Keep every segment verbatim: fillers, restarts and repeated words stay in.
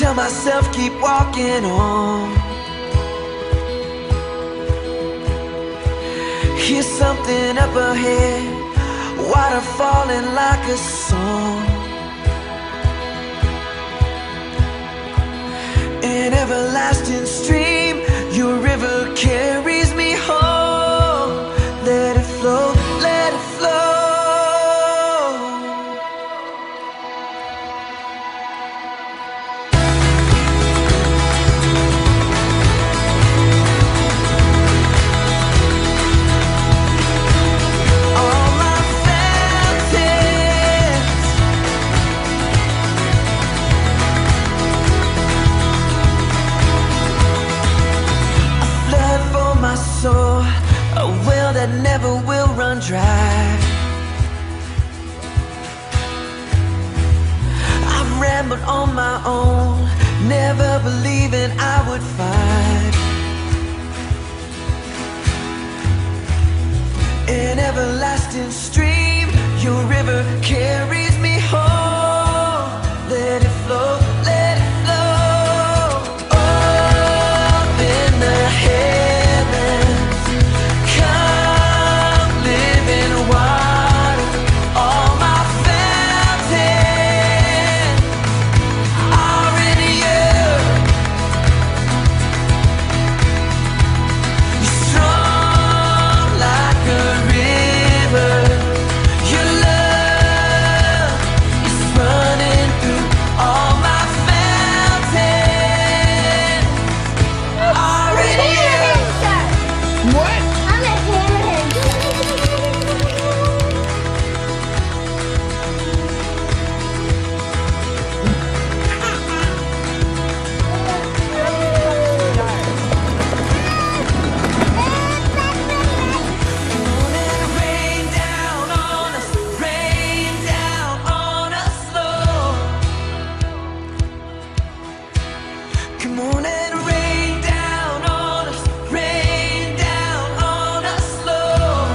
tell myself keep walking on. Hear something up ahead, water falling like a song. An everlasting stream, your river carries me home. Let it flow, let it flow. All my fountains, a flood for my soul, a well that never will run dry. I've rambled on my own, never believing I would find an everlasting stream. Your river carries me home. Let it flow, let it flow. Up in the heavens, come living water. All my fountains are in you. You're strong like a river. Your love is running through all my fountains are in you. What? I'm a hammerhead. Rain down on us, rain down on us, Lord. Come on and rain down on us, rain down on us, Lord.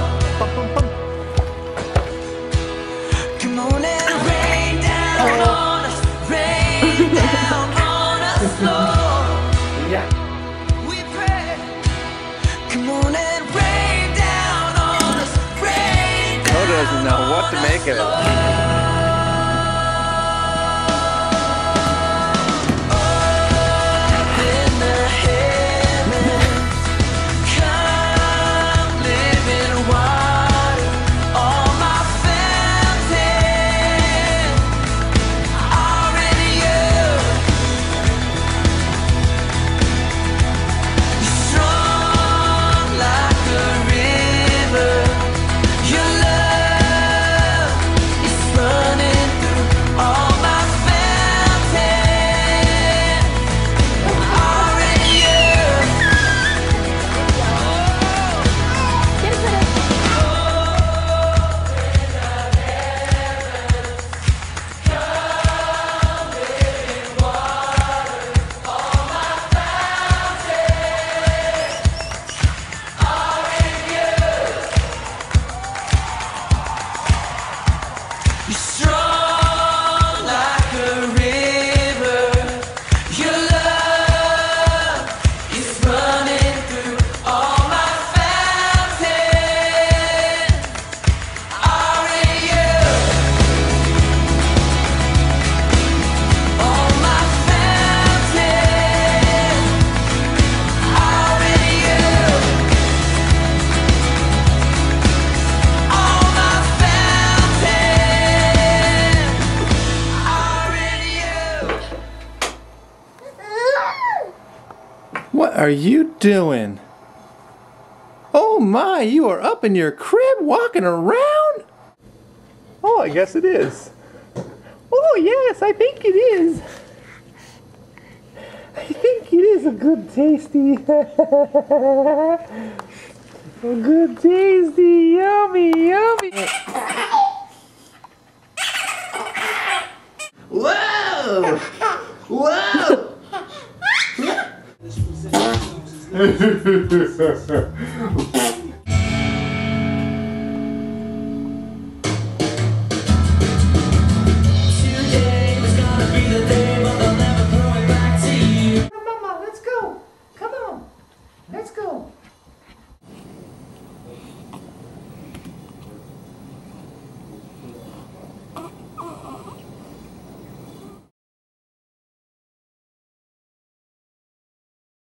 Come on and rain down on us, rain down on us, Lord. Yeah. We pray. Come on and rain down on us, rain down. Mo doesn't know what to make of it. In the heavens, come living water. All my fountains are in you. You're strong like a river. Your love is running through all my fountains are in you. You're strong like a river. Your love is running through all my fountains are in you. All my fountains are in you. All my fountains are in you. What are you doing? Oh my, you are up in your crib walking around? Oh, I guess it is. Oh yes, I think it is. I think it is a good tasty. A good tasty, yummy, yummy. Whoa! Whoa!